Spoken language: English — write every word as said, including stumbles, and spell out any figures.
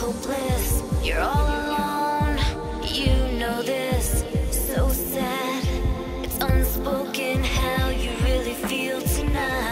hopeless. You're all alone, you know this. So sad, it's unspoken how you really feel tonight.